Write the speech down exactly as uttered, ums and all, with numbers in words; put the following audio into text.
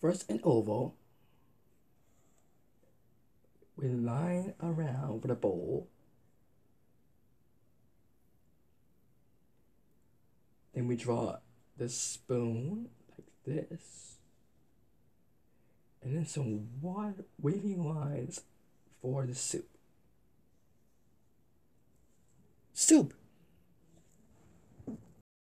first an oval. We line around with a bowl. Then we draw the spoon like this. And then some wide waving lines for the soup. Soup!